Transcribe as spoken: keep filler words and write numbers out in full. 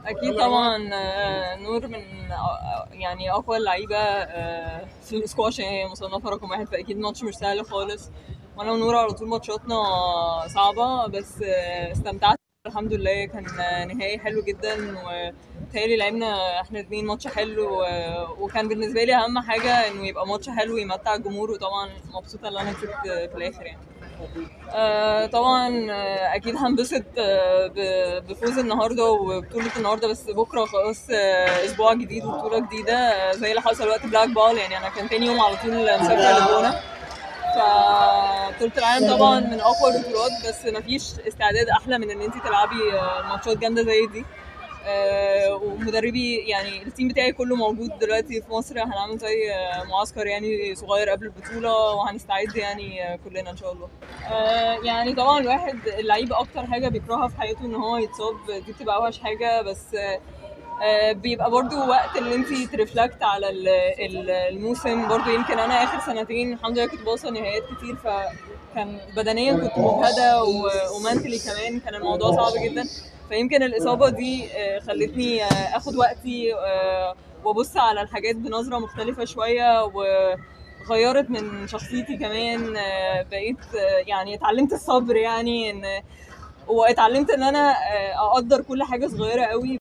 اكيد طبعا. آه، نور من آه، يعني اقوى اللعيبه آه، في الاسكواش، يعني هي مصنفه رقم واحد، فاكيد ماتش مش سهل خالص. وانا ونور على طول ماتشاتنا صعبه، بس آه، استمتعت. الحمد لله كان آه، نهائي حلو جدا، وتهيألي لعبنا احنا اتنين ماتش حلو، آه، وكان بالنسبه لي اهم حاجه انه يبقى ماتش حلو يمتع الجمهور، وطبعا مبسوطه ان انا كسبت في الاخر يعني. آه طبعا، آه اكيد هنبسط آه ب- بفوز النهارده وبطوله النهارده، بس بكره خلاص آه اسبوع جديد وبطوله جديده، آه زي اللي حصل وقت بلاك بال. يعني انا كان تاني يوم على طول مسافره لبونه. فبطوله العالم طبعا من اقوى البطولات، بس مفيش استعداد احلى من ان انت تلعبي آه، ماتشات جامده زي دي. آه، ومدربي يعني التيم بتاعي كله موجود دلوقتي في مصر. هنعمل زي آه، معسكر يعني صغير قبل البطولة، وهنستعد يعني آه، كلنا إن شاء الله. آه، يعني طبعا الواحد اللعيب أكتر حاجة بيكرهها في حياته إن هو يتصاب، دي بتبقى أوحش حاجة. بس آه، آه، بيبقى برضو وقت اللي انتي ترفلكت على ال- ال- الموسم. برضو يمكن انا اخر سنتين الحمد لله كنت بوصل نهايات كتير، فكان بدنيا كنت مجهدة و- ومنتلي كمان كان الموضوع صعب جدا. فيمكن الإصابة دي آه، خلتني آه، اخد وقتي آه، وابص على الحاجات بنظرة مختلفة شوية، وغيرت من شخصيتي كمان. آه، بقيت آه، يعني اتعلمت الصبر، يعني ان واتعلمت ان انا آه، اقدر كل حاجة صغيرة قوي